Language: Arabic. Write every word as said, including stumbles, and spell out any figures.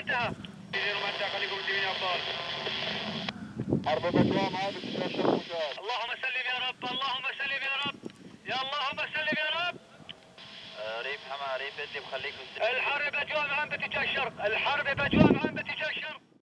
انتهى. يدير المنطقة خليكم مديرين يا أبطال. حرب بجوة معايا باتجاه الشرق مشاهد. اللهم سلم يا رب، اللهم سلم يا رب، يا اللهم سلم يا رب. ريف حما ريف ادلب خليكم. الحرب اجواء عام باتجاه الشرق، الحرب اجواء عام باتجاه الشرق.